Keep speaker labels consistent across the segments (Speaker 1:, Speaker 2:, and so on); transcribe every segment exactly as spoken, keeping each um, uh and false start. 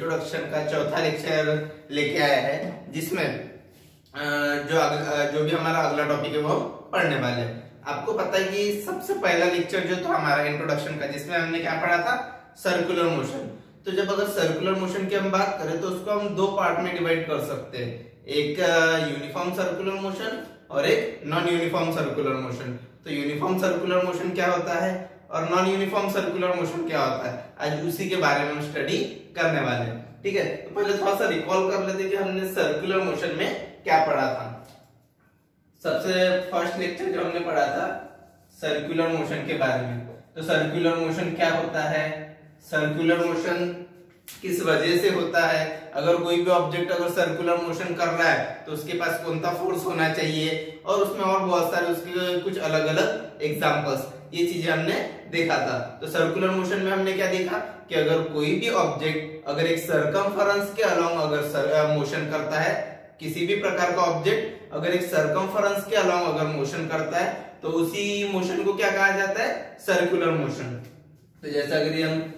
Speaker 1: Introduction का चौथा lecture लेके आया है, जिसमें जो जो भी हमारा अगला टॉपिक है वो पढ़ने वाले हैं। आपको पता है कि सबसे पहला लेक्चर जो था हमारा इंट्रोडक्शन का, जिसमें हमने क्या पढ़ा था, सर्कुलर मोशन। तो जब अगर सर्कुलर मोशन की हम बात करें तो उसको हम दो पार्ट में डिवाइड कर सकते हैं, एक यूनिफॉर्म सर्कुलर मोशन और एक नॉन यूनिफॉर्म सर्कुलर मोशन। तो यूनिफॉर्म सर्कुलर मोशन क्या होता है और नॉन यूनिफॉर्म सर्कुलर मोशन क्या होता है, आज उसी के बारे में हम स्टडी करने वाले हैं। ठीक है, तो पहले थोड़ा सा रिकॉल कर लेते हैं कि हमने सर्कुलर मोशन में क्या पढ़ा था। सबसे फर्स्ट लेक्चर जो हमने पढ़ा था सर्कुलर मोशन के बारे में। तो सर्कुलर मोशन क्या होता है, सर्कुलर मोशन किस वजह से होता है, अगर कोई भी ऑब्जेक्ट अगर सर्कुलर मोशन कर रहा है तो उसके पास कौन सा फोर्स होना चाहिए, और उसमें और बहुत सारे उसके कुछ अलग अलग एग्जांपल्स, ये चीजें हमने देखा था। तो सर्कुलर मोशन में हमने क्या देखा कि अगर कोई भी ऑब्जेक्ट अगर एक सरकमफेरेंस के अलोंग अगर मोशन करता है, किसी भी प्रकार का ऑब्जेक्ट अगर एक सरकमफेरेंस के अलोंग अगर मोशन करता है तो उसी मोशन को क्या कहा जाता है, सर्कुलर मोशन। तो जैसे अगर ये हम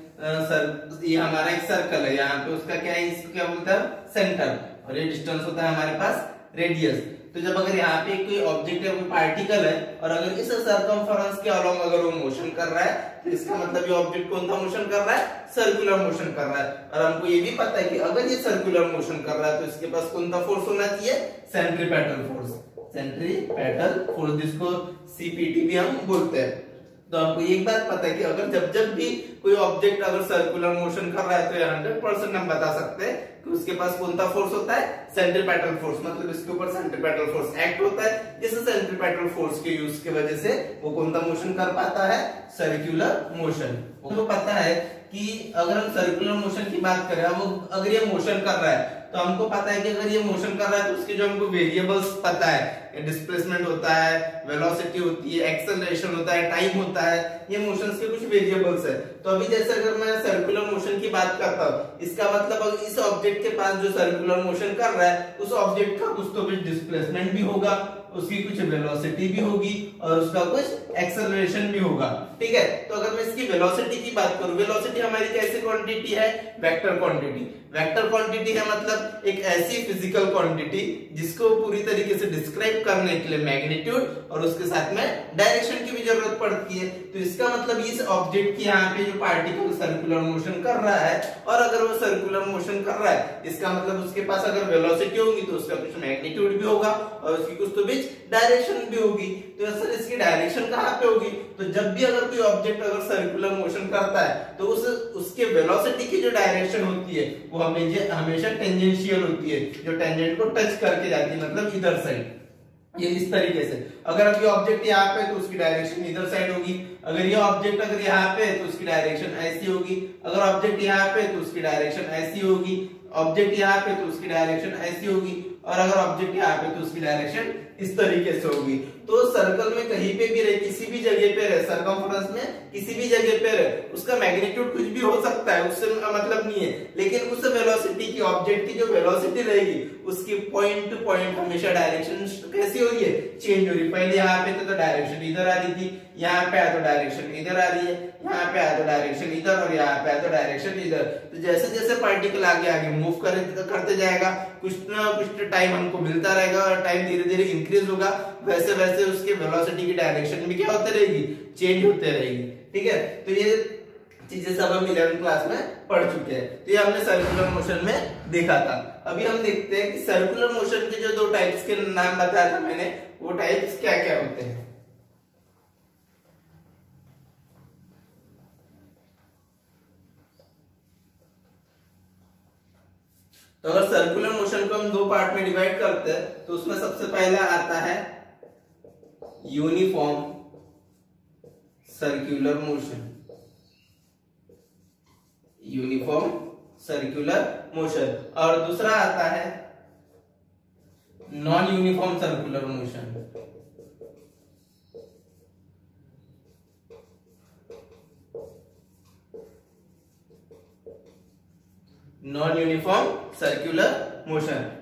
Speaker 1: सर ये हमारा एक सर्कल है, यहाँ पे उसका क्या है, इसको क्या बोलते हैं, सेंटर, और ये डिस्टेंस होता है हमारे पास रेडियस। तो जब अगर यहाँ पे कोई ऑब्जेक्ट है, कोई पार्टिकल है, और अगर इस सर्कमफेरेंस के अलोंग अगर वो मोशन कर रहा है तो इसका मतलब ये ऑब्जेक्ट कौन सा मोशन कर रहा है, सर्कुलर मोशन कर रहा है। और हमको ये भी पता है कि अगर ये सर्कुलर मोशन कर रहा है तो इसके पास कौन सा फोर्स होना चाहिए, सेंट्रीपेटल फोर्स, सेंट्रीपेटल फोर्स, जिसको सीपीटी भी हम बोलते हैं। तो आपको एक बात पता है कि अगर जब जब भी कोई ऑब्जेक्ट अगर सर्कुलर मोशन कर रहा है तो ये हंड्रेड परसेंट हम बता सकते हैं कि उसके पास कौन सा फोर्स होता है, सेंट्रीपेटल फोर्स, मतलब इसके ऊपर सेंट्रीपेटल फोर्स एक्ट होता है, जिस सेंट्रीपेटल फोर्स के यूज की वजह से वो कौन सा मोशन कर पाता है, सर्कुलर मोशन। तो पता है कि अगर हम सर्कुलर मोशन की बात करें, अब अगर ये मोशन कर रहा है तो हमको पता है कि अगर ये मोशन कर रहा है तो उसके जो हमको वेरिएबल्स पता है, डिस्प्लेसमेंट होता है, वेलोसिटी होती है, एक्सेलरेशन होता है, टाइम होता है, ये मोशंस के कुछ वेरिएबल्स है। तो अभी जैसे अगर मैं सर्कुलर मोशन की बात करता हूँ, इसका मतलब अगर इस ऑब्जेक्ट के पास जो सर्कुलर मोशन कर रहा है उस ऑब्जेक्ट का कुछ तो कुछ डिस्प्लेसमेंट भी होगा, उसकी कुछ वेलोसिटी भी होगी और उसका कुछ एक्सेलरेशन भी होगा। ठीक है, तो अगर मैं इसकी वेलोसिटी की बात करूं, वेलोसिटी हमारी कैसी क्वांटिटी है, वेक्टर क्वांटिटी। वेक्टर क्वांटिटी है मतलब एक ऐसी फिजिकल क्वांटिटी जिसको पूरी तरीके से डिस्क्राइब करने के लिए मैग्नीट्यूड और उसके साथ में डायरेक्शन की भी जरूरत पड़ती है। तो इसका मतलब इस ऑब्जेक्ट की यहाँ पे जो पार्टिकल सर्कुलर मोशन कर रहा है, और अगर वो सर्कुलर मोशन कर रहा है इसका मतलब उसके पास अगर वेलोसिटी होगी तो उसका कुछ मैग्नीट्यूड भी होगा और उसकी कुछ तो बीच डायरेक्शन भी होगी। तो सर इसकी डायरेक्शन कहाँ पे होगी, तो जब भी अगर कोई ऑब्जेक्ट अगर सर्कुलर मोशन करता है तो उस उसके वेलोसिटी की जो डायरेक्शन होती है वो हमेशा हमेशा टेंजेंशियल होती है, जो टेंजेंट को टच करके जाती है, मतलब इधर साइड, ये इस तरीके से। अगर अभी ऑब्जेक्ट यहाँ पे तो उसकी डायरेक्शन इधर साइड होगी, अगर ये ऑब्जेक्ट अगर यहाँ पे तो उसकी डायरेक्शन ऐसी होगी, अगर ऑब्जेक्ट यहाँ पे तो उसकी डायरेक्शन ऐसी होगी, ऑब्जेक्ट यहाँ पे तो उसकी डायरेक्शन ऐसी होगी, और अगर ऑब्जेक्ट यहाँ पे तो उसकी डायरेक्शन इस तरीके से होगी। तो सर्कल में कहीं पे भी रहे, किसी भी जगह पे रहे, सर्कमफेरेंस में किसी भी जगह पे रहे, उसका मैग्नीट्यूड कुछ भी हो सकता है, उससे मतलब नहीं है, लेकिन उस वेलोसिटी की, ऑब्जेक्ट की जो वेलोसिटी रहेगी उसकी पॉइंट टू पॉइंट हमेशा डायरेक्शन कैसी हो रही है, चेंज हो रही है। पहले यहाँ पे तो, तो डायरेक्शन इधर आ रही थी, यहाँ पे आया तो डायरेक्शन इधर आ रही है, यहाँ पे आया तो डायरेक्शन इधर, और यहाँ पे आया तो डायरेक्शन इधर। तो जैसे जैसे पार्टिकल आगे आगे मूव करते जाएगा, कुछ ना कुछ टाइम हमको मिलता रहेगा और टाइम धीरे धीरे इंक्रीज होगा, वैसे वैसे उसके वेलोसिटी की डायरेक्शन भी क्या होते रहेगी, चेंज होते रहेगी। ठीक है, तो ये चीजें सब हम इलेवेंथ क्लास में पढ़ चुके हैं। तो ये हमने सर्कुलर मोशन में देखा था। अभी हम देखते हैं कि सर्कुलर मोशन के जो दो टाइप्स के नाम बताया था मैंने, वो टाइप्स क्या क्या होते हैं। तो अगर सर्कुलर मोशन को हम दो पार्ट में डिवाइड करते हैं तो उसमें सबसे पहला आता है uniform circular motion, uniform circular motion, और दूसरा आता है non uniform circular motion. Non uniform circular motion.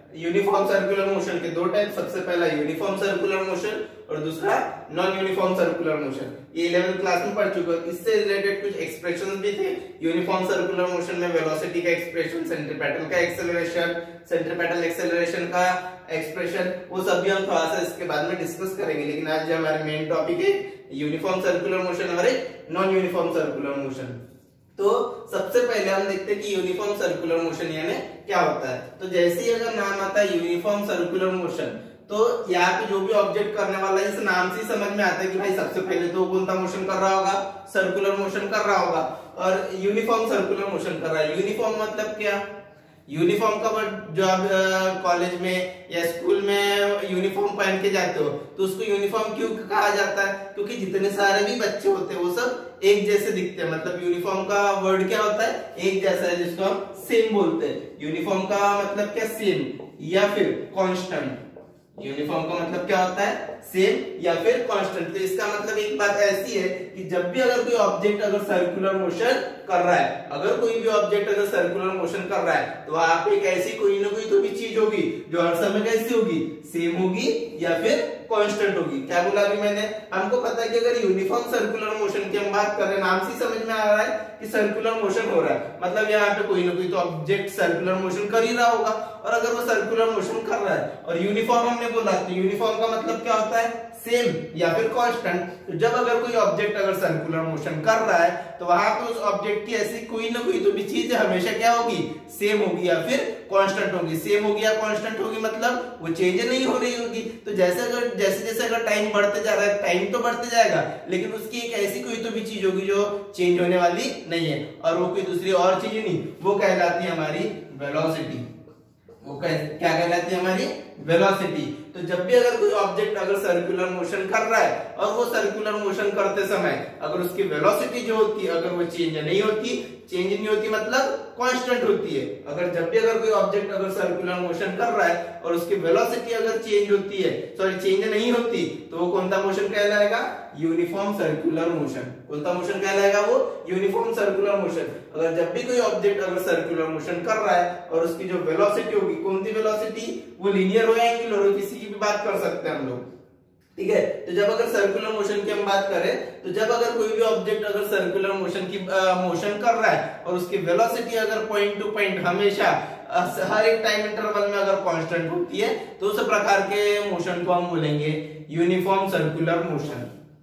Speaker 1: Uniform circular motion के दो टाइप, सबसे पहला यूनिफॉर्म सर्कुलर मोशन और दूसरा नॉन यूनिफॉर्म सर्कुलर मोशन। ये इलेवेंथ क्लास में पढ़ चुके हो। इससे रिलेटेड कुछ एक्सप्रेशंस भी थे। यूनिफॉर्म सर्कुलर मोशन में वेलोसिटी का एक्सप्रेशन, सेंट्रीपेटल का एक्सेलरेशन, सेंट्रीपेटल एक्सेलरेशन का एक्सप्रेशन, वो सब भी हम थोड़ा सा इसके बाद में डिस्कस करेंगे। लेकिन आज जो हमारे मेन टॉपिक है यूनिफॉर्म सर्कुलर मोशन और नॉन यूनिफॉर्म सर्कुलर मोशन। तो सबसे पहले हम देखते हैं कि यूनिफॉर्म सर्कुलर मोशन यानी क्या होता है। तो जैसे ही अगर नाम आता है यूनिफॉर्म सर्कुलर मोशन, तो यहाँ पे जो भी ऑब्जेक्ट करने वाला है इस नाम से समझ में आता है कि भाई सबसे पहले तो कौन सा मोशन कर रहा होगा, सर्कुलर मोशन कर रहा होगा, और यूनिफॉर्म सर्कुलर मोशन कर रहा है। यूनिफॉर्म मतलब क्या? यूनिफॉर्म का वर्ड जो आप कॉलेज में या स्कूल में यूनिफॉर्म पहन के जाते हो तो उसको यूनिफॉर्म क्यों कहा जाता है? क्योंकि जितने सारे भी बच्चे होते हैं वो सब एक जैसे दिखते हैं। मतलब यूनिफॉर्म का वर्ड क्या होता है? एक जैसा है, जिसको हम सेम बोलते हैं। यूनिफॉर्म का मतलब क्या? सेम या फिर कांस्टेंट। यूनिफॉर्म का मतलब क्या होता है? सेम या फिर कांस्टेंट। तो इसका मतलब एक बात ऐसी है कि जब भी अगर कोई ऑब्जेक्ट अगर सर्कुलर मोशन कर रहा है, अगर कोई भी ऑब्जेक्ट अगर सर्कुलर मोशन कर रहा है तो वहां पे एक ऐसी कोई ना कोई तो भी चीज होगी जो हर समय कैसी होगी? सेम होगी या फिर कांस्टेंट होगी। क्या बोला अभी मैंने? हमको पता है कि अगर यूनिफॉर्म सर्कुलर मोशन की हम बात कर रहे हैं, नाम से समझ में आ रहा है कि सर्कुलर मोशन हो रहा है, मतलब यहाँ पे कोई ना कोई तो ऑब्जेक्ट सर्कुलर मोशन कर ही रहा होगा। और अगर वो सर्कुलर मोशन कर रहा है और यूनिफॉर्म हमने बोला, तो यूनिफॉर्म का मतलब क्या होता है? सेम या फिर कांस्टेंट। तो जब अगर कोई ऑब्जेक्ट अगर सर्कुलर मोशन कर रहा है तो वहां पे उस ऑब्जेक्ट की ऐसी कोई ना कोई तो भी चीज हमेशा क्या होगी? सेम होगी या फिर कांस्टेंट होगी। सेम होगी या कांस्टेंट होगी मतलब वो चेंज नहीं हो रही होगी। तो जैसे अगर जैसे जैसे अगर टाइम बढ़ते जा रहा है, टाइम तो बढ़ते जाएगा, लेकिन उसकी एक ऐसी कोई तो भी चीज होगी जो चेंज होने वाली नहीं है, और वो कोई दूसरी और चीज नहीं, वो कहलाती है हमारी वेलोसिटी। वो क्या कहलाती है? हमारी वेलोसिटी। तो जब भी अगर कोई ऑब्जेक्ट अगर सर्कुलर मोशन कर रहा है और वो सर्कुलर मोशन करते समय अगर उसकी वेलोसिटी जो होती है अगर वो चेंज नहीं होती, चेंज नहीं होती मतलब कांस्टेंट होती है। अगर जब भी अगर कोई ऑब्जेक्ट अगर सर्कुलर मोशन कर रहा है और उसकी वेलोसिटी अगर चेंज होती है, सॉरी चेंज नहीं होती, तो वो कौन सा मोशन कहलाएगा? Uniform circular motion. कौन सा मोशन कहलाएगा? वो यूनिफॉर्म सर्कुलर मोशन। अगर जब भी कोई ऑब्जेक्ट अगर सर्कुलर मोशन कर रहा है और उसकी जो वेलोसिटी होगी, कौन सी वेलोसिटी? वो लीनियर हो या एंगुलर हो, किसी की भी बात कर सकते हैं हम लोग, ठीक है। तो जब अगर सर्कुलर मोशन की हम बात करें, तो जब अगर कोई भी ऑब्जेक्ट अगर सर्कुलर मोशन की मोशन कर रहा है और उसकी वेलोसिटी अगर पॉइंट टू पॉइंट हमेशा हर एक टाइम इंटरवल में अगर कांस्टेंट होती है, तो उस प्रकार के मोशन को हम बोलेंगे यूनिफॉर्म सर्कुलर मोशन।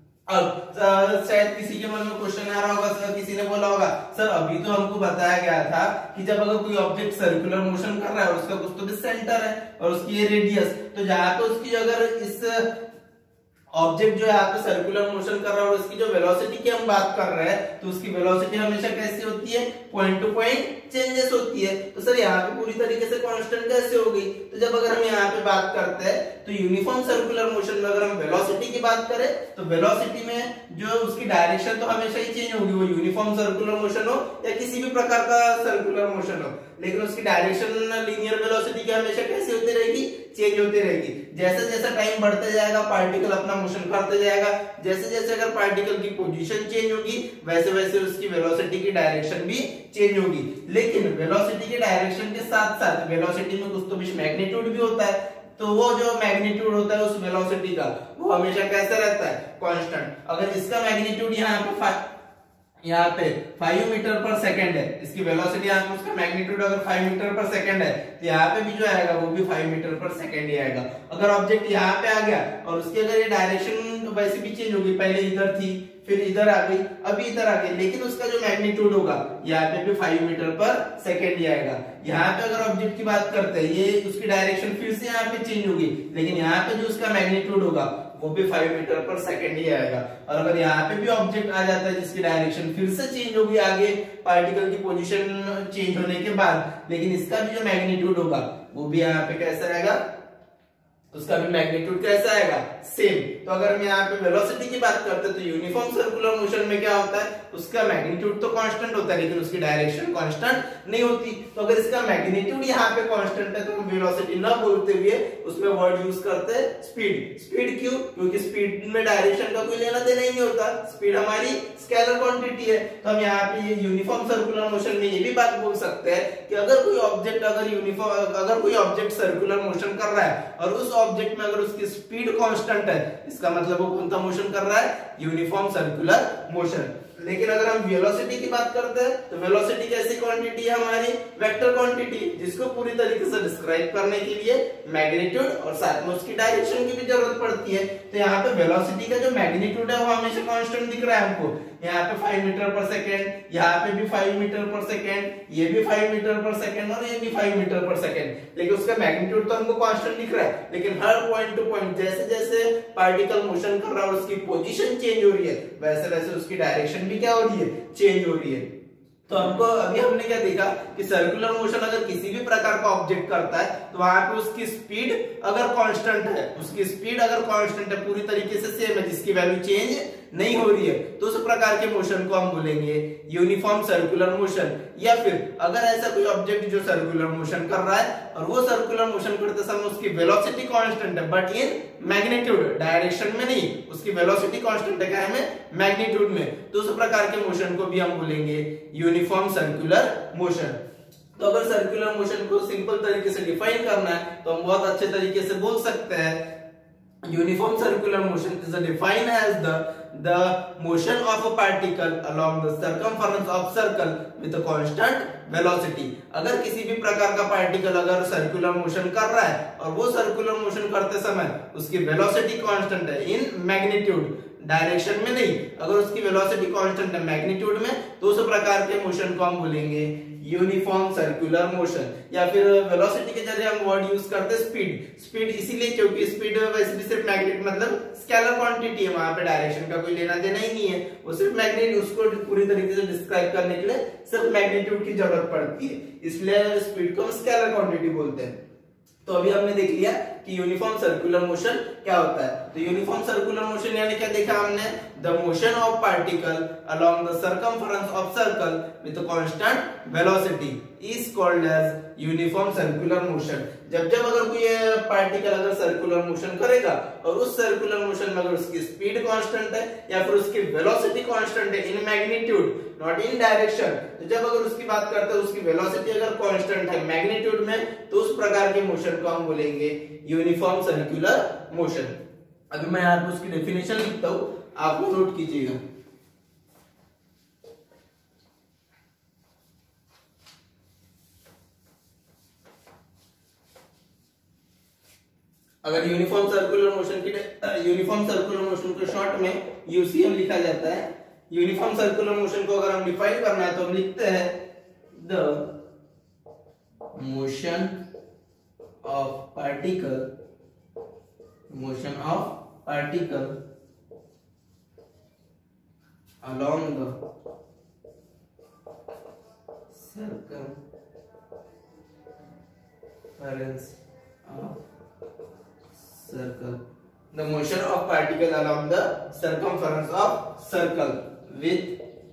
Speaker 1: अब शायद किसी के मन में क्वेश्चन आ रहा होगा, सर किसी ने बोला होगा सर अभी तो हमको बताया गया था कि जब अगर कोई ऑब्जेक्ट सर्कुलर मोशन कर रहा है और उसका कुछ तो भी सेंटर है और उसकी ये रेडियस, तो जहां पे उसकी अगर इस ऑब्जेक्ट जो है यहाँ पे सर्कुलर मोशन कर रहा है और उसकी जो वेलोसिटी की हम बात कर रहे हैं, तो उसकी वेलोसिटी हमेशा कैसी होती है? पॉइंट टू पॉइंट चेंजेस होती है। तो सर यहाँ पे पूरी तरीके से कांस्टेंट कैसे हो गई? तो जब अगर हम यहाँ पे बात करते हैं तो यूनिफॉर्म सर्कुलर मोशन में अगर हम वेलोसिटी की बात करें तो वेलोसिटी में जो उसकी डायरेक्शन तो हमेशा ही चेंज होगी, वो यूनिफॉर्म सर्कुलर मोशन हो या किसी भी प्रकार का सर्कुलर मोशन हो, लेकिन उसकी डायरेक्शन लीनियर वेलोसिटी की हमेशा कैसी होती रहेगी? चेंज होती रहेगी। जैसे जैसे टाइम बढ़ते जाएगा पार्टिकल अपना मोशन करते जाएगा, जैसे जैसे अगर पार्टिकल की पोजीशन चेंज होगी वैसे वैसे उसकी वेलोसिटी की डायरेक्शन भी चेंज होगी। लेकिन वेलोसिटी के डायरेक्शन के साथ साथ वेलोसिटी में कुछ तो भी मैग्नीट्यूड भी होता है, तो वो जो मैग्नीट्यूड होता है उस वेलोसिटी का वो हमेशा कैसा रहता है? कांस्टेंट। अगर इसका मैग्नीट्यूड यहाँ पे यहाँ पे फाइव मीटर पर सेकंड है, इसकी वेलोसिटी यहाँ पे उसका मैग्नीट्यूड अगर फाइव मीटर पर सेकंड है, तो यहाँ पे भी जो आएगा वो भी फाइव मीटर पर सेकंड ही आएगा। अगर ऑब्जेक्ट यहाँ पे आ गया और उसकी अगर ये डायरेक्शन वैसे भी चेंज होगी, पहले इधर थी फिर इधर आ गई अभी इधर आ गई, लेकिन उसका जो मैग्नीट्यूड होगा यहाँ पे भी फाइव मीटर पर सेकंड ही आएगा। यहाँ पे अगर ऑब्जेक्ट की बात करते हैं, ये उसकी डायरेक्शन फिर से यहाँ पे चेंज होगी, लेकिन यहाँ पे जो उसका मैग्नीट्यूड होगा वो भी फाइव मीटर पर सेकंड ही आएगा। और अगर यहाँ पे भी ऑब्जेक्ट आ जाता है जिसकी डायरेक्शन फिर से चेंज होगी आगे पार्टिकल की पोजीशन चेंज होने के बाद, लेकिन इसका भी जो मैग्नीट्यूड होगा वो भी यहाँ पे कैसा रहेगा? उसका भी मैग्नीट्यूड कैसा आएगा, सेम। तो अगर मैं यहाँ पे वेलोसिटी की बात करते तो यूनिफॉर्म सर्कुलर मोशन में क्या होता है, उसका मैग्नीट्यूड तो कांस्टेंट होता है लेकिन उसकी डायरेक्शन कांस्टेंट नहीं होती। तो अगर इसका मैग्नीट्यूड यहाँ पे कांस्टेंट है तो हम वेलोसिटी ना बोलते हुए उसमें वर्ड यूज करते हैं स्पीड। स्पीड क्यों, क्योंकि स्पीड में डायरेक्शन का कोई लेना देना ही नहीं होता, स्पीड हमारी स्केलर क्वांटिटी है। तो हम यहाँ पे ये यूनिफॉर्म सर्कुलर मोशन में ये भी बात बोल सकते हैं कि अगर कोई ऑब्जेक्ट अगर यूनिफॉर्म अगर कोई ऑब्जेक्ट सर्कुलर मोशन कर रहा है और उस ऑब्जेक्ट में अगर उसकी स्पीड कांस्टेंट है, इसका मतलब वो कौन सा मोशन कर रहा है, यूनिफॉर्म सर्कुलर मोशन। लेकिन अगर हम वेलोसिटी की बात करते हैं तो वेलोसिटी कैसी क्वांटिटी है हमारी, वेक्टर क्वांटिटी, जिसको पूरी तरीके से डिस्क्राइब करने के लिए मैग्नीट्यूड और साथ में उसकी डायरेक्शन की भी जरूरत पड़ती है। तो यहाँ पे वेलोसिटी का जो मैग्नीट्यूड है वो हमेशा कांस्टेंट दिख रहा है हमको, यहाँ पे फाइव मीटर पर सेकेंड, यहाँ पे भी फाइव मीटर पर सेकेंड, ये भी फाइव मीटर पर सेकेंड और ये भी फाइव मीटर पर सेकेंड, लेकिन उसका मैग्नीट्यूड तो हमको कांस्टेंट दिख रहा है। लेकिन हर पॉइंट टू पॉइंट जैसे जैसे पार्टिकल मोशन कर रहा है और उसकी पोजीशन चेंज हो रही है वैसे वैसे उसकी डायरेक्शन भी क्या हो रही है, चेंज हो रही है। तो हमको अभी हमने क्या देखा कि सर्कुलर मोशन अगर किसी भी प्रकार का ऑब्जेक्ट करता है तो वहां पे उसकी स्पीड अगर कांस्टेंट है, उसकी स्पीड अगर कांस्टेंट है, पूरी तरीके से सेम है, जिसकी वैल्यू चेंज नहीं हो रही है, तो उस प्रकार के मोशन को हम बोलेंगे यूनिफॉर्म सर्कुलर मोशन। या फिर अगर ऐसा कोई ऑब्जेक्ट जो सर्कुलर मोशन कर रहा है और वो सर्कुलर मोशन करते समय उसकी वेलोसिटी कांस्टेंट है बट इन मैग्नीट्यूड, डायरेक्शन में नहीं, उसकी वेलोसिटी कांस्टेंट है क्या है, मैग्नीट्यूड में, तो उस प्रकार के मोशन को भी हम बोलेंगे यूनिफॉर्म सर्कुलर मोशन। तो अगर सर्कुलर मोशन को सिंपल तरीके से डिफाइन करना है तो हम बहुत अच्छे तरीके से बोल सकते हैं uniform circular motion is defined as the the motion of a particle along the circumference of circle with a constant velocity। अगर किसी भी प्रकार का पार्टिकल अगर सर्कुलर मोशन कर रहा है और वो सर्कुलर मोशन करते समय उसकी वेलोसिटी कांस्टेंट है इन मैग्नीट्यूड, डायरेक्शन में नहीं, अगर उसकी वेलोसिटी कांस्टेंट है मैग्नीट्यूड में, तो उस प्रकार के मोशन को हम बोलेंगे यूनिफॉर्म सर्कुलर मोशन। या फिर वेलोसिटी के जरिए हम वर्ड यूज करते हैं स्पीड। स्पीड इसीलिए क्योंकि स्पीड वैसे भी सिर्फ मैग्नेट मतलब स्केलर क्वांटिटी है, वहां पे डायरेक्शन का कोई लेना देना ही नहीं है, वो सिर्फ मैग्नेट, उसको पूरी तरीके से डिस्क्राइब करने के लिए सिर्फ मैग्नीट्यूड की जरूरत पड़ती है, इसलिए स्पीड को हम स्केलर क्वांटिटी बोलते हैं। तो अभी हमने देख लिया कि यूनिफॉर्म सर्कुलर मोशन क्या होता है। तो यूनिफॉर्म सर्कुलर मोशन यानी क्या देखा हमने, the motion of particle along the circumference of circle with constant velocity is called as uniform circular motion. जब जब अगर कोई पार्टिकल अगर सर्कुलर मोशन करेगा और उस सर्कुलर मोशन में अगर उसकी स्पीड कांस्टेंट है या फिर उसकी वेलोसिटी कांस्टेंट है in magnitude not in direction, तो जब अगर उसकी बात करते हैं उसकी वेलोसिटी अगर कांस्टेंट है मैग्नीट्यूड में, तो उस प्रकार के मोशन को हम बोलेंगे यूनिफॉर्म सर्कुलर मोशन। अभी मैं आपको उसकी डेफिनेशन लिखता हूं, आप वो नोट कीजिएगा। अगर यूनिफॉर्म सर्कुलर मोशन की यूनिफॉर्म सर्कुलर मोशन को शॉर्ट में यूसीएम लिखा जाता है। यूनिफॉर्म सर्कुलर मोशन को अगर हम डिफाइन करना है तो हम लिखते हैं the motion of particle motion of particle along the circumference of circle, the motion of particle along the circumference of circle with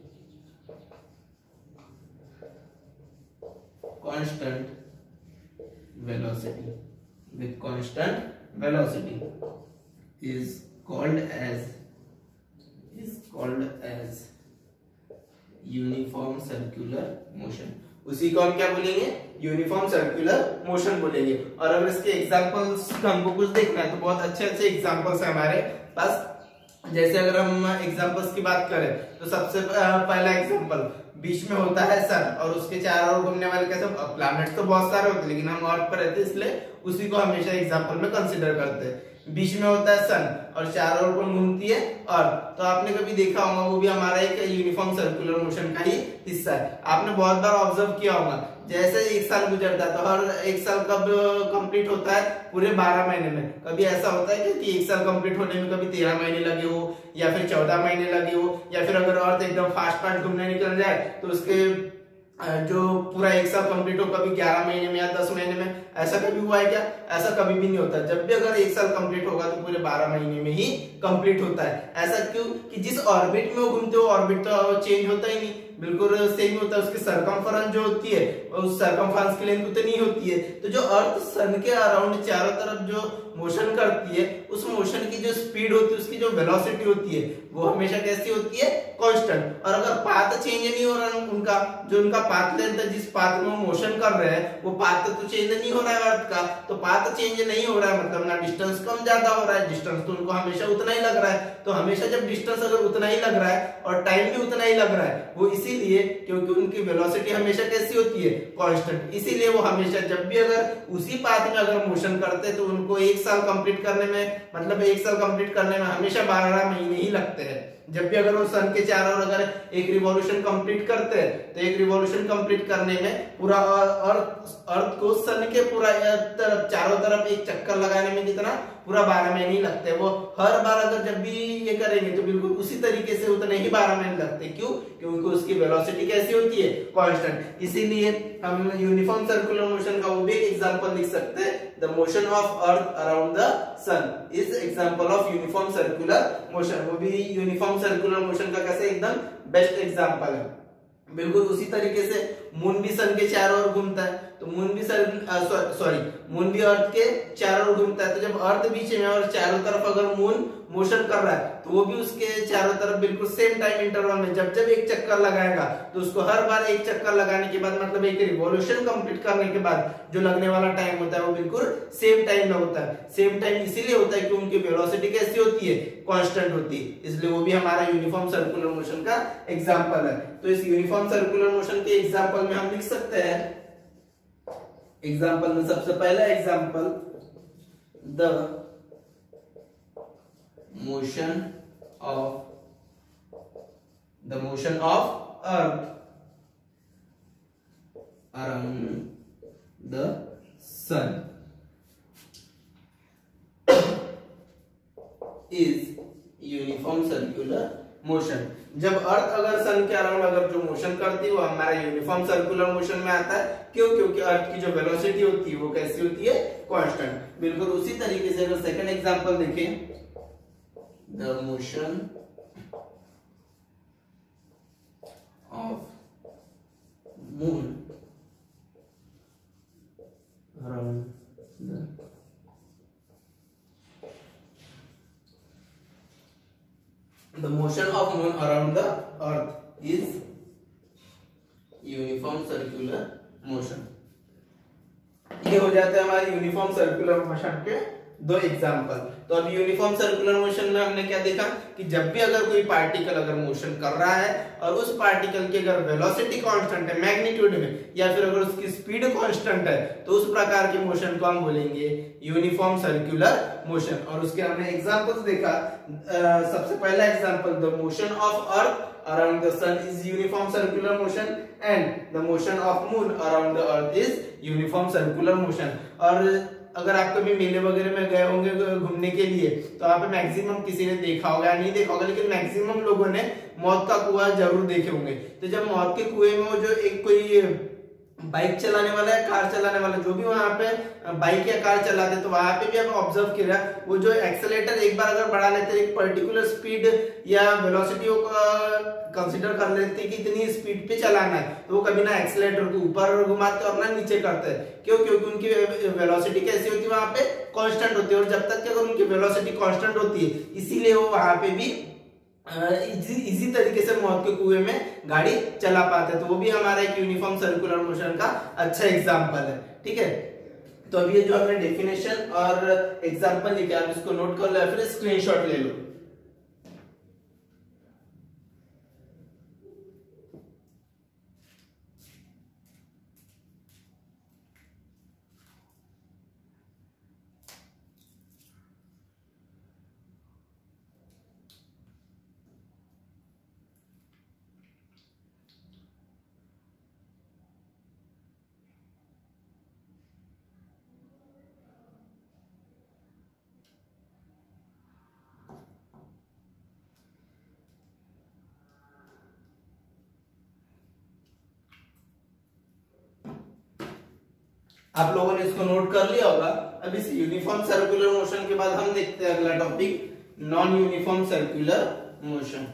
Speaker 1: constant velocity with constant velocity is called as is called as uniform circular motion. उसी को हम क्या बोलेंगे, uniform circular motion बोलेंगे। और अगर इसके examples हमको कुछ देखना है तो बहुत अच्छे अच्छे एग्जांपल्स है हमारे पास। जैसे अगर हम एग्जांपल्स की बात करें तो सबसे पहला एग्जांपल, बीच में होता है सन और उसके चारों ओर घूमने वाले कैसे प्लैनेट्स तो बहुत सारे होते हैं लेकिन हम अर्थ पर रहते हैं इसलिए उसी को हमेशा एग्जांपल में कंसीडर करते हैं। बीच में होता है सन और चारों ओर घूमती है अर्थ, तो आपने कभी देखा होगा वो भी हमारा एक यूनिफॉर्म सर्कुलर मोशन का ही हिस्सा है। आपने बहुत बार ऑब्जर्व किया होगा जैसे एक साल गुजरता है तो हर एक साल कब कंप्लीट होता है, पूरे बारह महीने में। कभी ऐसा होता है कि एक साल कंप्लीट होने में कभी तेरह महीने लगे हो या फिर चौदह महीने लगे हो, या फिर अगर अर्थ एकदम फास्ट फास्ट घूमने निकल जाए तो उसके जो पूरा एक साल कंप्लीट हो, कभी ग्यारह महीने में या दस महीने में, ऐसा कभी हुआ है क्या? ऐसा कभी भी नहीं होता। जब भी अगर एक साल कंप्लीट होगा तो पूरे बारह महीने में ही कंप्लीट होता है। ऐसा क्यों? कि जिस ऑर्बिट में वो घूमते हो ऑर्बिट तो चेंज होता ही नहीं, बिल्कुल सेम होता है। उसकी सरकमफेरेंस जो होती है उस सरकमफेरेंस की लेंथ उतनी होती है। तो जो अर्थ सन के अराउंड चारों तरफ जो मोशन करती है, उस मोशन की जो स्पीड होती है, उसकी जो वेलोसिटी होती है, वो हमेशा कैसी होती है? कांस्टेंट। और अगर पाथ चेंज नहीं हो रहा है उनका, जो उनका पाथ लेंथ है, जिस पाथ में वो मोशन कर रहे हैं, वो पाथ तो चेंज नहीं हो रहा है अर्थ का, तो पाथ चेंज नहीं हो रहा है मतलब ना डिस्टेंस कम ज्यादा हो रहा है, डिस्टेंस तो उनको हमेशा उतना ही लग रहा है। तो हमेशा जब डिस्टेंस अगर उतना ही लग रहा है और टाइम भी उतना ही लग रहा है, वो इसीलिए क्योंकि उनकी वेलोसिटी हमेशा कैसी होती है? कांस्टेंट। इसीलिए वो हमेशा जब भी अगर उसी पाथ में अगर मोशन करते हैं तो उनको एक साल कंप्लीट करने में, मतलब एक साल कंप्लीट करने में हमेशा बारह महीने ही लगते हैं। जब भी अगर वो सन के चारों ओर अगर एक रिवॉल्यूशन कंप्लीट करते हैं तो एक रिवॉल्यूशन कंप्लीट करने में पूरा अर्थ अर्थ को सन के पूरा तरफ चारों तरफ एक चक्कर लगाने में कितना? पूरा बारह महीने ही लगते हैं। वो हर बार अगर जब भी ये करेंगे तो बिल्कुल उसी तरीके से उतने ही बारह महीने लगते हैं। क्यों? क्योंकि उसकी वेलोसिटी कैसी होती है? कांस्टेंट। इसीलिए हम यूनिफॉर्म सर्कुलर मोशन का वो भी एग्जांपल लिख सकते हैं, the motion of earth around the sun is example of uniform circular motion. वो भी यूनिफॉर्म सर्कुलर मोशन का कैसे एकदम बेस्ट एग्जांपल है। बिल्कुल उसी तरीके से मून भी सन के चारों ओर घूमता है, तो मून भी सन सॉरी मून भी अर्थ के चारों ओर घूमता है। तो जब अर्थ बीच में और चारों तरफ अगर मून मोशन कर रहा है तो वो भी उसके चारों तरफ बिल्कुल सेम टाइम इंटरवल में जब जब एक चक्कर लगाएगा तो उसको हर बार एक चक्कर लगाने के बाद, मतलब एक रिवॉल्यूशन कंप्लीट करने के बाद जो लगने वाला टाइम होता है वो बिल्कुल सेम टाइम में होता है। सेम टाइम इसीलिए होता है कि उनकी वेलोसिटी कैसी होती है? कांस्टेंट होती है। इसलिए वो भी हमारा यूनिफॉर्म सर्कुलर मोशन का एग्जांपल है। तो इस यूनिफॉर्म सर्कुलर मोशन के एग्जांपल में हम लिख सकते हैं, एग्जांपल में सबसे पहला example, the motion of the motion of earth around the sun is uniform circular motion। जब अर्थ अगर सन के अराउंड अगर जो मोशन करती है वो हमारा यूनिफॉर्म सर्कुलर मोशन में आता है। क्यों? क्योंकि अर्थ की जो वेलोसिटी होती है वो कैसी होती है? कांस्टेंट। बिल्कुल उसी तरीके से अगर सेकंड एग्जांपल देखें, the motion of moon around the the motion of moon around the earth is uniform circular motion। ये हो जाते हैं हमारे यूनिफॉर्म सर्कुलर मोशन के दो एग्जांपल। तो अब यूनिफॉर्म सर्कुलर मोशन में हमने क्या देखा कि जब भी अगर कोई पार्टिकल अगर मोशन कर रहा है और उस पार्टिकल की अगर वेलोसिटी कांस्टेंट है मैग्नीट्यूड में, या फिर अगर उसकी स्पीड कांस्टेंट है, तो उस प्रकार के मोशन को हम बोलेंगे यूनिफॉर्म सर्कुलर मोशन। और उसके हमने एग्जांपल्स देखा। आ, सबसे पहला example, the motion of earth around the sun is uniform circular motion and the motion of moon around the earth is uniform circular motion। और अगर आप कभी मेले वगैरह में गए होंगे घूमने के लिए तो आप मैक्सिमम किसी ने देखा होगा या नहीं देखा होगा, लेकिन मैक्सिमम लोगों ने मौत का कुआं जरूर देखे होंगे। तो जब मौत के कुएं में वो जो एक कोई बाइक चलाने वाला है, कार चलाने वाला, जो भी वहां पे बाइक या कार चलाते, तो वहां पे भी आप ऑब्जर्व किया वो जो एक्सेलेरेटर एक बार अगर बढ़ा लेते एक पर्टिकुलर स्पीड या वेलोसिटी को कंसीडर कर लेते कि इतनी स्पीड पे चलाना है, तो वो कभी ना एक्सेलेरेटर को ऊपर घुमाते और ना नीचे करते हैं। क्यों? क्योंकि उनकी वेलोसिटी कैसी होती है? वहां पे कांस्टेंट होती है। और जब तक कि अगर उनकी वेलोसिटी कांस्टेंट होती है, इसीलिए वो वहां पे भी इजी इजी तरीके से मौत के कुएं में गाड़ी चला पाते। तो वो भी हमारा एक यूनिफॉर्म सर्कुलर मोशन का अच्छा एग्जांपल है। ठीक है, तो अब ये जो हमने डेफिनेशन और एग्जांपल लिखा है, आप इसको नोट कर लो या फिर स्क्रीनशॉट ले लो। आप लोगों ने इसको नोट कर लिया होगा। अब इस यूनिफॉर्म सर्कुलर मोशन के बाद हम देखते हैं अगला topic non uniform circular motion.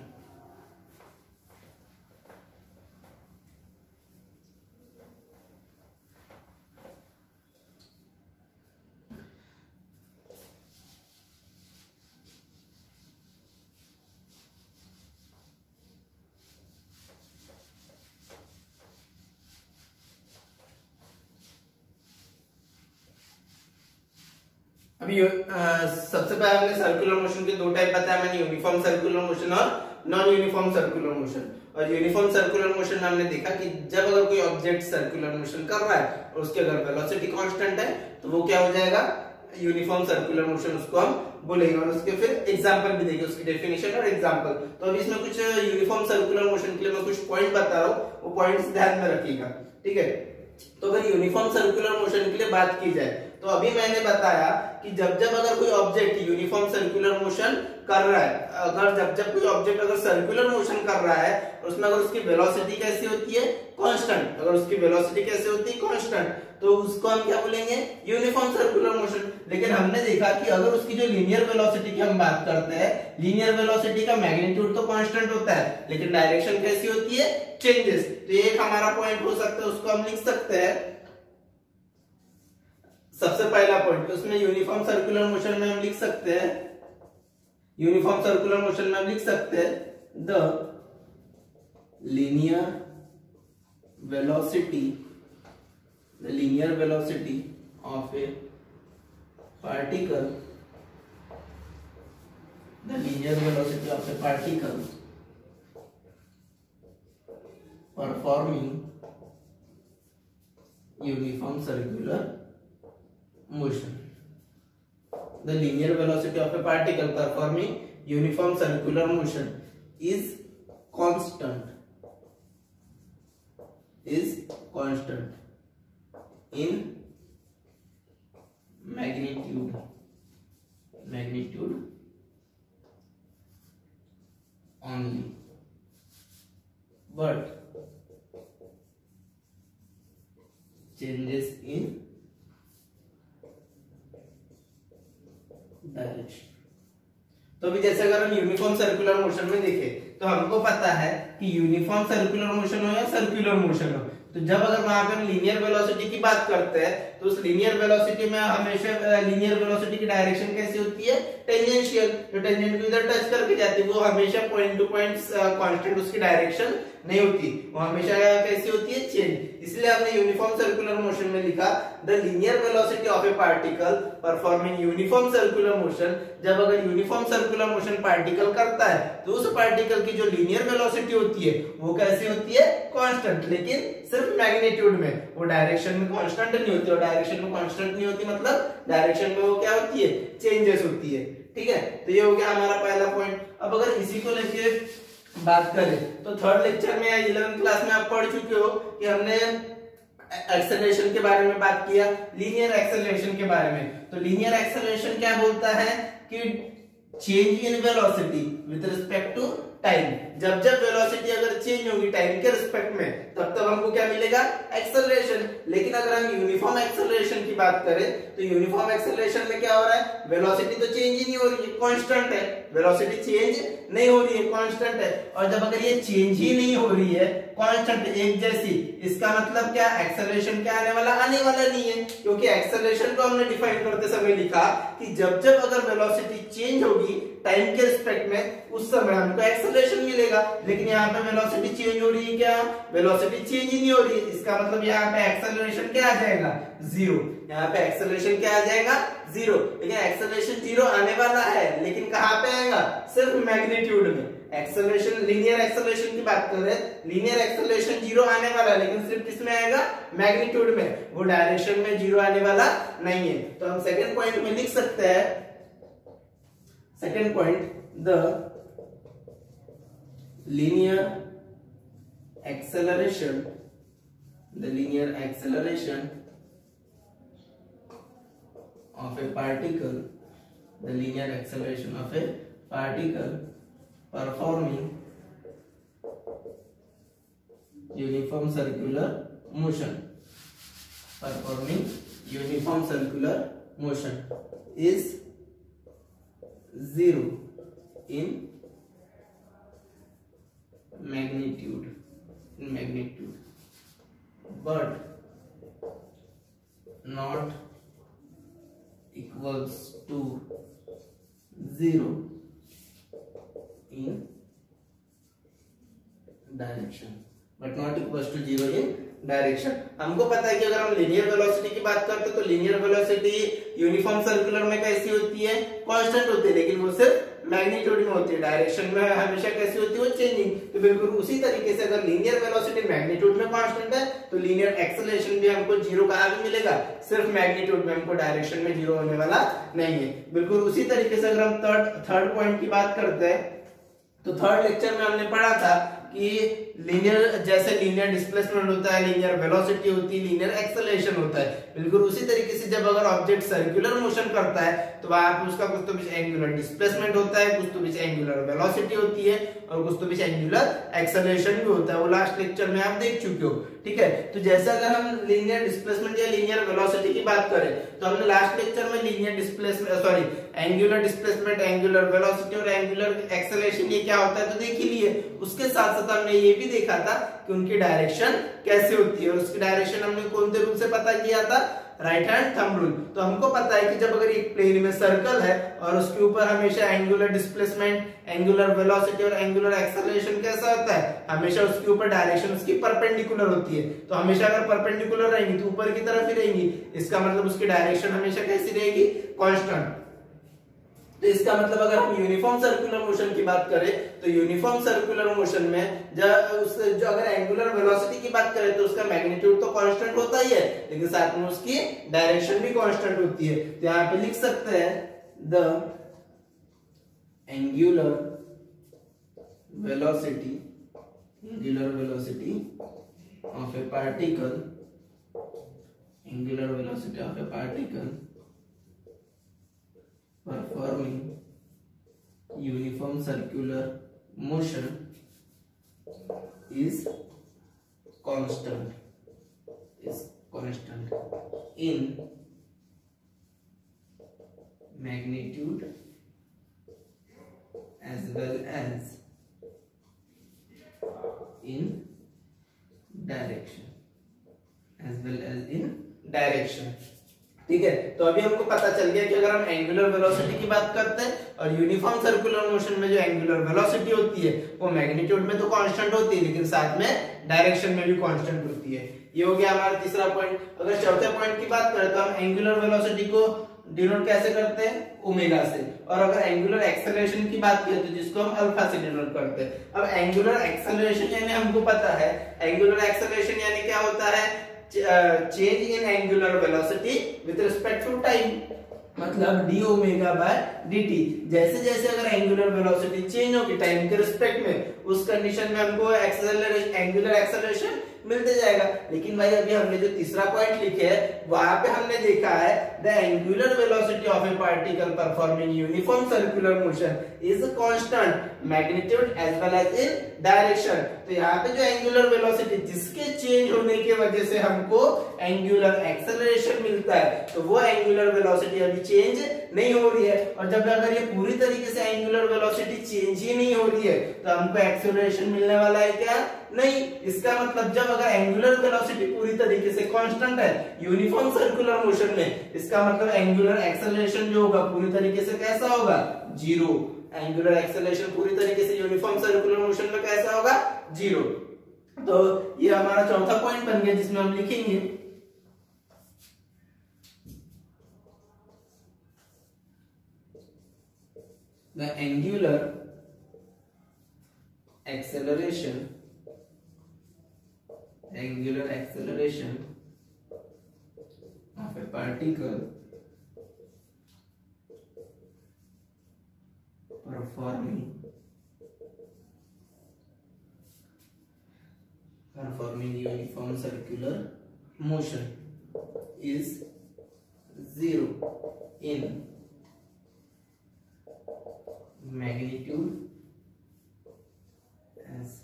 Speaker 1: अभी आ, सबसे पहले हमने सर्कुलर मोशन के दो टाइप बताया मैंने, यूनिफॉर्म सर्कुलर मोशन और नॉन यूनिफॉर्म सर्कुलर मोशन। और यूनिफॉर्म सर्कुलर मोशन में हमने देखा कि जब अगर कोई ऑब्जेक्ट सर्कुलर मोशन कर रहा है और उसके अगर वेलोसिटी कांस्टेंट है तो वो क्या हो जाएगा, यूनिफॉर्म सर्कुलर मोशन उसको हम बोलेंगे। और उसके फिर एग्जांपल भी देंगे, उसकी डेफिनेशन और एग्जांपल। तो अभी इसमें कुछ यूनिफॉर्म सर्कुलर मोशन के लिए मैं कुछ पॉइंट बता रहा हूँ, वो पॉइंट्स ध्यान में रखिएगा, ठीक है। तो अगर यूनिफॉर्म सर्कुलर मोशन के लिए बात की जाए तो अभी मैंने बताया कि जब जब अगर कोई ऑब्जेक्ट यूनिफॉर्म सर्कुलर मोशन कर रहा है, अगर जब जब कोई ऑब्जेक्ट अगर सर्कुलर मोशन कर रहा है उसमें अगर उसकी वेलोसिटी कैसी होती है, कांस्टेंट, अगर उसकी वेलोसिटी कैसे होती है, कांस्टेंट, तो उसको हम क्या बोलेंगे, यूनिफॉर्म सर्कुलर मोशन। लेकिन हमने देखा कि अगर उसकी जो लीनियर वेलोसिटी की हम बात करते हैं, लीनियर वेलोसिटी का मैग्नीट्यूड तो कांस्टेंट होता है लेकिन डायरेक्शन कैसी होती है, चेंजेस। तो ये एक हमारा पॉइंट हो सकता है, उसको हम लिख सकते हैं। सबसे पहला पॉइंट उसमें यूनिफॉर्म सर्कुलर मोशन में हम लिख सकते हैं, यूनिफॉर्म सर्कुलर मोशन में हम लिख सकते हैं the linear velocity, the linear velocity of a particle, the linear velocity of a particle performing uniform circular motion. The linear velocity of a particle performing uniform circular motion is constant, is constant in magnitude, magnitude only, but changes in direction. तो अभी जैसे अगर हम uniform circular motion में देखें तो हमको पता है कि यूनिफॉर्म सर्कुलर मोशन हो या सर्कुलर मोशन हो, तो जब अगर वहां पे हम लीनियर वेलोसिटी की बात करते हैं तो उस लीनियर वेलोसिटी में हमेशा लीनियर वेलोसिटी की डायरेक्शन कैसी होती है, टेंजेंशियल। जो टेंजेंट को इधर टच करके जाती है वो हमेशा पॉइंट टू पॉइंट कांस्टेंट उसकी डायरेक्शन नहीं होती, वो हमेशा कैसी होती है, चेंज। इसलिए हमने यूनिफॉर्म सर्कुलर मोशन में लिखा the linear velocity of a particle performing uniform circular motion. जब अगर यूनिफॉर्म सर्कुलर मोशन पार्टिकल करता है तो उस पार्टिकल की जो लीनियर वेलोसिटी होती है वो कैसी होती है, कांस्टेंट, लेकिन सिर्फ मैग्नीट्यूड में, वो डायरेक्शन में कांस्टेंट नहीं होती। और डायरेक्शन में कांस्टेंट नहीं होती मतलब डायरेक्शन में वो क्या होती है, चेंजेस होती है, ठीक है। तो ये हो गया हमारा पहला पॉइंट। अब अगर इसी को लेके बात करें तो थर्ड लेक्चर में या इलेवेंथ क्लास में आप पढ़ चुके हो कि हमने एक्सेलरेशन के बारे में बात किया, लीनियर एक्सेलरेशन के बारे में। तो लीनियर एक्सेलरेशन क्या बोलता है कि change in velocity with respect to time. जब जब वेलोसिटी अगर चेंज होगी टाइम के रिस्पेक्ट में तब तब हमको क्या मिलेगा, एक्सेलरेशन। लेकिन अगर हम यूनिफॉर्म एक्सेलरेशन की बात करें तो यूनिफॉर्म एक्सेलरेशन में क्या हो रहा है, वेलोसिटी तो चेंज ही नहीं हो रही है, कांस्टेंट है, वेलोसिटी चेंज नहीं हो रही है, कांस्टेंट है। और जब अगर ये चेंज ही नहीं हो रही है, कांस्टेंट एक जैसी, इसका मतलब क्या, एक्सेलरेशन क्या आने वाला, आने वाला नहीं है। क्योंकि एक्सेलरेशन को हमने डिफाइन करते समय लिखा कि जब जब अगर वेलोसिटी चेंज होगी टाइम के रिस्पेक्ट में उस समय हमको एक्सेलरेशन मिलेगा। लेकिन यहाँ पे वेलोसिटी चेंज हो रही है, क्या, वेलोसिटी चेंज ही नहीं हो रही है, इसका मतलब यहाँ पे एक्सेलरेशन क्या आ जाएगा, जीरो। यहाँ पे एक्सेलरेशन क्या आ जाएगा, जीरो। लेकिन एक्सेलरेशन जीरो आने वाला है, लेकिन कहाँ पे आएगा, सिर्फ मैग्नीट्यूड में। एक्सेलरेशन, लीनियर एक्सेलरेशन की बात करें, लीनियर एक्सेलरेशन जीरो आने वाला है, लेकिन सिर्फ किसमें आएगा, मैग्नीट्यूड में, वो डायरेक्शन में जीरो आने वाला नहीं है। तो हम सेकेंड पॉइंट में लिख सकते हैं, second point, the linear acceleration, the linear acceleration of a particle, the linear acceleration of a particle performing uniform circular motion, performing uniform circular motion is zero in magnitude in magnitude but not equals to zero in direction but not equal to zero in direction. हमको पता है कि अगर हम linear velocity की बात करते हैं तो लीनियर वेलोसिटी यूनिफॉर्म सर्कुलर में कैसी होती है, कांस्टेंट होती है, लेकिन वो सिर्फ मैग्नीट्यूड में होती है, डायरेक्शन में हमेशा कैसी होती है, वो चेंजिंग। तो बिल्कुल उसी तरीके से अगर लीनियर वेलोसिटी मैग्नीट्यूड में कांस्टेंट है तो लीनियर एक्सेलरेशन भी हमको जीरो कहाँ भी मिलेगा, सिर्फ मैग्नीट्यूड में, हमको डायरेक्शन में जीरो होने वाला नहीं है। बिल्कुल उसी तरीके से अगर हम थर्ड थर्ड पॉइंट की बात करते हैं तो थर्ड लेक्चर में हमने पढ़ा था कि लीनियर जैसे लीनियर डिस्प्लेसमेंट होता है, लीनियर वेलोसिटी होती है, लीनियर एक्सेलरेशन होता है। बिल्कुल उसी तरीके से जब अगर ऑब्जेक्ट सर्कुलर मोशन करता है तो वहां पे उसका कुछ तो बीच एंगुलर डिस्प्लेसमेंट होता है, कुछ तो बीच एंगुलर वेलोसिटी होती है और कुछ तो बीच एंगुलर एक्सेलरेशन भी होता है। वो लास्ट लेक्चर में आप देख चुके हो, ठीक है। तो जैसे अगर हम लीनियर डिस्प्लेसमेंट या लीनियर वेलोसिटी की बात करें तो हमने लास्ट लेक्चर में linear displacement sorry angular displacement, angular velocity और एंगुलर एक्सेलरेशन ये क्या होता है तो देख ही लिए। उसके साथ साथ हमने ये भी देखा था कि उनकी डायरेक्शन कैसे होती है और उसकी डायरेक्शन हमने कौन से रूल से पता किया था, राइट हैंड थंब रूल। तो हमको पता है कि जब अगर एक प्लेन में सर्कल है और उसके ऊपर हमेशा एंगुलर डिस्प्लेसमेंट, एंगुलर वेलोसिटी और एंगुलर एक्सेलरेशन कैसा होता है, हमेशा उसके ऊपर डायरेक्शन उसकी परपेंडिकुलर होती है। तो हमेशा अगर परपेंडिकुलर रहेंगी तो ऊपर की तरफ ही रहेंगी, इसका मतलब उसकी डायरेक्शन हमेशा कैसी रहेगी, कांस्टेंट। तो इसका मतलब अगर हम यूनिफॉर्म सर्कुलर मोशन की बात करें तो यूनिफॉर्म सर्कुलर मोशन में जब उस जो अगर एंगुलर वेलोसिटी की बात करें तो उसका मैग्नीट्यूड तो कांस्टेंट होता ही है, लेकिन साथ में उसकी डायरेक्शन भी कांस्टेंट होती है। तो यहां पे लिख सकते हैं the angular velocity angular velocity of a particle angular velocity of a particle performing uniform circular motion is constant is constant in magnitude as well as in direction as well as in direction। ठीक है, तो अभी हमको पता चल गया कि अगर हम एंगुलर वेलोसिटी की बात करते हैं और यूनिफॉर्म सर्कुलर मोशन में जो एंगुलर वेलोसिटी होती है वो मैग्नीट्यूड में तो कांस्टेंट होती है लेकिन साथ में डायरेक्शन में भी कांस्टेंट होती है। ये हो गया हमारा तीसरा पॉइंट। अगर चौथे पॉइंट की बात करें तो हम एंगुलर वेलोसिटी को डिनोट कैसे करते हैं, ओमेगा से, और अगर एंगुलर एक्सेलरेशन की बात करें तो जिसको हम अल्फा से डिनोट करते हैं। अब एंगुलर एक्सेलरेशन यानी हमको पता है एंगुलर एक्सेलरेशन यानी क्या होता है, change in angular velocity with respect to time, मतलब d omega by d t. जैसे जैसे अगर एंगुलर वेलोसिटी चेंज होगी टाइम के रिस्पेक्ट में उस कंडीशन में हमको एक्सेलरेशन एंगुलर एक्सेलरेशन मिलते जाएगा। लेकिन भाई अभी हमने जो तीसरा पॉइंट लिखे है वहां पे हमने देखा है the angular velocity of a particle performing uniform circular motion is constant magnitude as well as in direction. तो यहाँ पे जो एंगुलर वेलोसिटी जिसके चेंज होने की वजह से हमको एंगुलर एक्सेलरेशन मिलता है तो वो एंगुलर वेलोसिटी अभी चेंज नहीं हो रही है। और जब अगर ये पूरी तरीके से एंगुलर वेलोसिटी चेंज ही नहीं हो रही है तो हमको एक्सेलरेशन मिलने वाला है क्या, नहीं। इसका मतलब जब अगर एंगुलर वेलोसिटी पूरी तरीके से कांस्टेंट है यूनिफॉर्म सर्कुलर मोशन में, इसका मतलब एंगुलर एक्सेलरेशन जो होगा पूरी तरीके से कैसा होगा, जीरो। एंगुलर एक्सेलरेशन पूरी तरीके से यूनिफॉर्म सर्कुलर मोशन में कैसा होगा, जीरो। तो ये हमारा चौथा पॉइंट बन गया जिसमें हम लिखेंगे the angular acceleration angular acceleration of a particle performing performing uniform circular motion is zero in magnitude as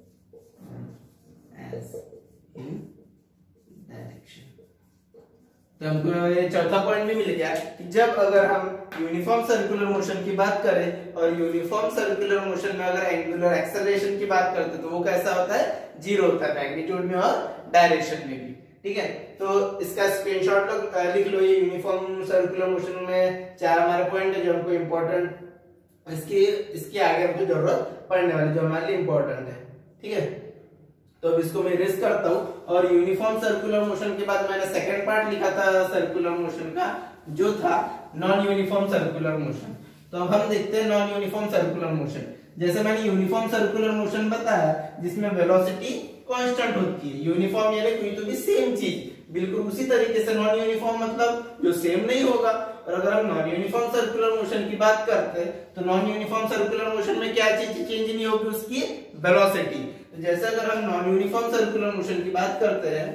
Speaker 1: as in direction। तो हमको ये चौथा पॉइंट भी मिल गया कि जब अगर हम यूनिफॉर्म सर्कुलर मोशन की बात करें और यूनिफॉर्म सर्कुलर मोशन में अगर एंगुलर एक्सेलरेशन की बात करते हैं तो वो कैसा होता है, जीरो होता है मैग्नीट्यूड में और डायरेक्शन में भी। ठीक है, तो इसका स्क्रीनशॉट लिख लो। ये यूनिफॉर्म सर्कुलर मोशन में चार हमारे पॉइंट है जो हमको इम्पोर्टेंट, इसकी इसके आगे हमको जरूरत पड़ने वाली जो हमारे लिए इम्पोर्टेंट है। ठीक है, तो अब इसको मैं इरेज करता हूँ। और यूनिफॉर्म सर्कुलर मोशन के बाद मैंने सेकंड पार्ट लिखा था सर्कुलर मोशन का, जो था नॉन यूनिफॉर्म सर्कुलर मोशन। तो अब हम देखते हैं नॉन यूनिफॉर्म सर्कुलर मोशन। जैसे मैंने यूनिफॉर्म सर्कुलर मोशन बताया जिसमें वेलोसिटी कांस्टेंट होती है, यूनिफॉर्म यानी कोई तो भी सेम चीज बिल्कुल उसी तरीके से। नॉन यूनिफॉर्म मतलब जो सेम नहीं होगा। और अगर हम नॉन यूनिफॉर्म सर्कुलर मोशन की बात करते हैं तो नॉन यूनिफॉर्म सर्कुलर मोशन में क्या चीज चेंज नहीं होगी, उसकी वेलोसिटी। तो जैसे अगर हम नॉन यूनिफॉर्म सर्कुलर मोशन की बात करते हैं,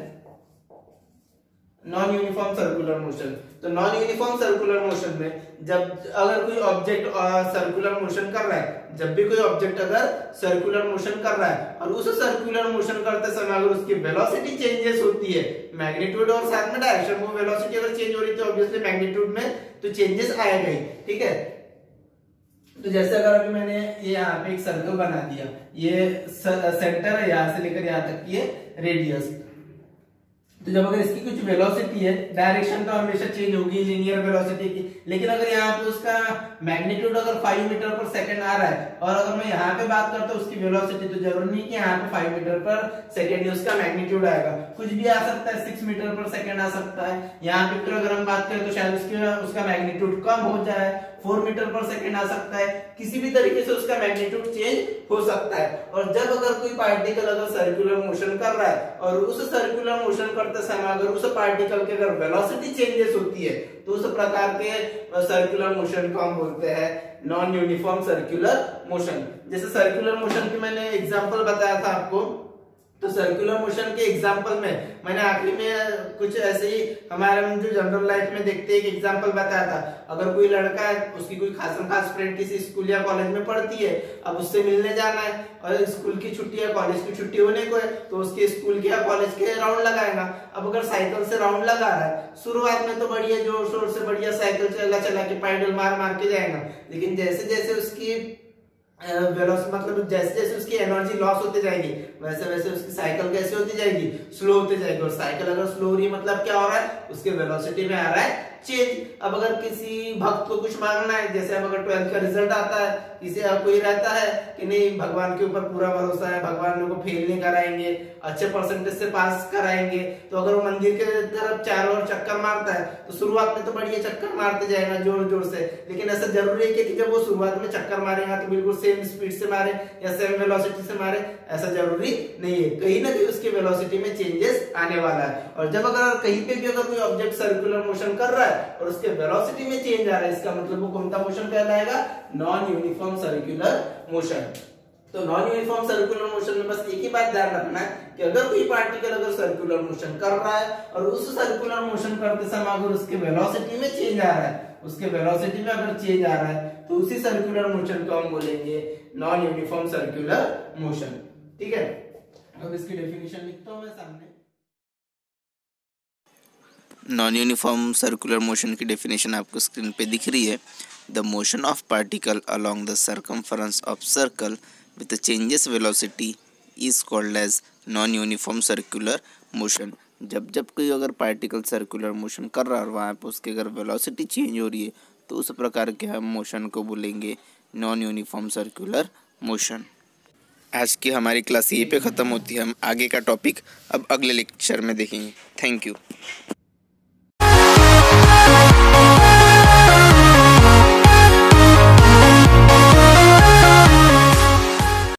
Speaker 1: नॉन यूनिफॉर्म सर्कुलर मोशन, तो नॉन यूनिफॉर्म सर्कुलर मोशन में जब अगर कोई ऑब्जेक्ट सर्कुलर मोशन कर रहा है, जब भी कोई ऑब्जेक्ट अगर सर्कुलर मोशन कर रहा है और उस सर्कुलर मोशन करते समय अगर उसकी वेलोसिटी चेंजेस होती है, मैग्नीट्यूड और साथ में डायरेक्शन, वो वेलोसिटी अगर चेंज हो रही है तो ऑब्वियसली मैग्नीट्यूड में तो चेंजेस आएगा ही। ठीक है, तो जैसे अगर अभी मैंने ये यहाँ पे एक सर्कल बना दिया, ये सेंटर है यहाँ से लेकर यहाँ तक की रेडियस, तो जब अगर इसकी कुछ वेलोसिटी है, डायरेक्शन तो हमेशा चेंज होगी लीनियर वेलोसिटी की, लेकिन अगर यहाँ पे उसका मैग्नीट्यूड अगर फाइव मीटर पर सेकंड आ रहा है और अगर मैं यहाँ पे बात करता हूँ उसकी वेलोसिटी, तो जरूरी नहीं कि यहाँ पे फाइव मीटर पर सेकंड ही उसका मैग्नीट्यूड आएगा, कुछ भी आ सकता है, सिक्स मीटर पर सेकंड आ सकता है। यहाँ पे फिर अगर हम बात करें तो शायद उसके उसका मैग्नीट्यूड कम हो जाए, फोर मीटर पर सेकंड आ सकता है, किसी भी तरीके से उसका मैग्नीट्यूड चेंज हो सकता है। और जब अगर कोई पार्टिकल अगर सर्कुलर मोशन कर रहा है और उस सर्कुलर मोशन करते समय अगर उस पार्टिकल की अगर वेलोसिटी चेंजेस होती है तो उस प्रकार के सर्कुलर मोशन को हम बोलते हैं नॉन यूनिफॉर्म सर्कुलर मोशन। जैसे सर्कुलर मोशन की मैंने एग्जांपल बताया था आपको, तो सर्कुलर मोशन के एग्जांपल में मैंने आखिरी में कुछ ऐसे ही हमारे जो जनरल लाइफ में देखते हैं एक एग्जांपल बताया था। अगर कोई लड़का है, उसकी कोई खास खास फ्रेंड किसी स्कूल या कॉलेज में पढ़ती है, अब उससे मिलने जाना है और स्कूल की छुट्टी या कॉलेज की छुट्टी होने को है, तो उसके स्कूल के या कॉलेज के राउंड लगाएगा। अब अगर साइकिल से राउंड लगा रहा है, शुरुआत में तो बढ़िया जोर शोर से बढ़िया साइकिल चला चला के पैडल मार मार के जाएगा, लेकिन जैसे जैसे उसकी वेलोसिटी मतलब जैसे जैसे उसकी एनर्जी लॉस होते जाएगी वैसे वैसे उसकी साइकिल कैसे होती जाएगी, स्लो होती जाएगी। और साइकिल अगर स्लो हो रही है मतलब क्या हो रहा है, उसके वेलोसिटी में आ रहा है चेंज। अब अगर किसी भक्त को कुछ मांगना है, जैसे अब अगर ट्वेल्थ का रिजल्ट आता है, किसी कोई रहता है कि नहीं भगवान के ऊपर पूरा भरोसा है, भगवान मेरे को फेल नहीं कराएंगे, अच्छे परसेंटेज से पास कराएंगे, तो अगर वो मंदिर के तरफ चारों ओर चक्कर मारता है तो शुरुआत में तो बढ़िया चक्कर मारते जाएगा जोर जोर से, लेकिन ऐसा जरूरी है कि जब वो शुरुआत में चक्कर मारेगा तो बिल्कुल सेम स्पीड से मारे या सेम वेलोसिटी से मारे, ऐसा जरूरी नहीं है। कहीं ना कहीं उसकी वेलोसिटी में चेंजेस आने वाला है। और जब अगर कहीं पे भी अगर कोई ऑब्जेक्ट सर्कुलर मोशन कर रहा है और उसके वेलोसिटी में चेंज आ रहा है, इसका मतलब वो कौन सा मोशन कहलाएगा, नॉन यूनिफॉर्म सर्कुलर मोशन। तो नॉन यूनिफॉर्म सर्कुलर मोशन में बस एक ही बात ध्यान रखना है कि अगर कोई पार्टिकल अगर सर्कुलर मोशन कर रहा है और उस सर्कुलर मोशन करते समय अगर उसके वेलोसिटी में चेंज आ रहा है, उसके वेलोसिटी में अगर चेंज आ रहा है तो उसी सर्कुलर मोशन को हम बोलेंगे नॉन यूनिफॉर्म सर्कुलर मोशन। ठीक है, अब इसकी डेफिनेशन लिखता हूं मैं सामने।
Speaker 2: नॉन यूनिफॉर्म सर्कुलर मोशन की डेफिनेशन आपको स्क्रीन पे दिख रही है। The motion of particle along the circumference of circle with changes velocity is called as non uniform circular motion. जब जब कोई अगर पार्टिकल सर्कुलर मोशन कर रहा है और वहाँ पर उसकी अगर वेलोसिटी चेंज हो रही है तो उस प्रकार के हम मोशन को बोलेंगे नॉन यूनिफॉर्म सर्कुलर मोशन। आज की हमारी क्लास यहीं पे ख़त्म होती है। हम आगे का टॉपिक अब अगले लेक्चर में देखेंगे। Thank you.